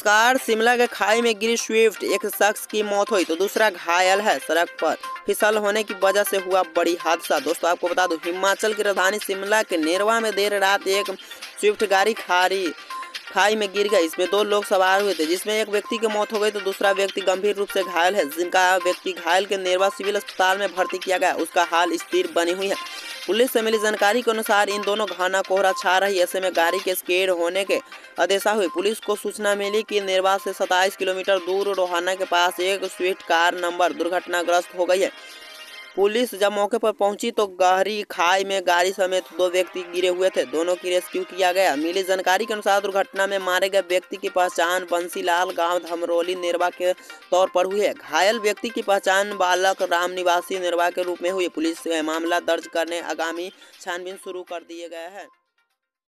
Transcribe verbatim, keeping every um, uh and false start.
नमस्कार। शिमला के खाई में गिरी स्विफ्ट, एक शख्स की मौत हुई तो दूसरा घायल है। सड़क पर फिसल होने की वजह से हुआ बड़ी हादसा। दोस्तों आपको बता दूं, हिमाचल की राजधानी शिमला के नेरवा में देर रात एक स्विफ्ट गाड़ी खारी खाई में गिर गई। इसमें दो लोग सवार हुए थे, जिसमें एक व्यक्ति की मौत हो गई तो दूसरा व्यक्ति गंभीर रूप से घायल है। जिनका व्यक्ति घायल के नेरवा सिविल अस्पताल में भर्ती किया गया, उसका हाल स्थिर बनी हुई है। पुलिस से मिली जानकारी के अनुसार इन दोनों घना कोहरा छा रही, ऐसे में गाड़ी के स्केड होने के आदेशा हुए। पुलिस को सूचना मिली कि नेरवा से सत्ताईस किलोमीटर दूर रोहाना के पास एक स्विफ्ट कार नंबर दुर्घटनाग्रस्त हो गई है। पुलिस जब मौके पर पहुंची तो गहरी खाई में गाड़ी समेत दो व्यक्ति गिरे हुए थे। दोनों की रेस्क्यू किया गया। मिली जानकारी के अनुसार दुर्घटना में मारे गए व्यक्ति की पहचान बंसीलाल गांव धमरोली नेरवा के तौर पर हुई है। घायल व्यक्ति की पहचान बालक राम निवासी नेरवा के रूप में हुई। पुलिस मामला दर्ज करने आगामी छानबीन शुरू कर दिए गए हैं।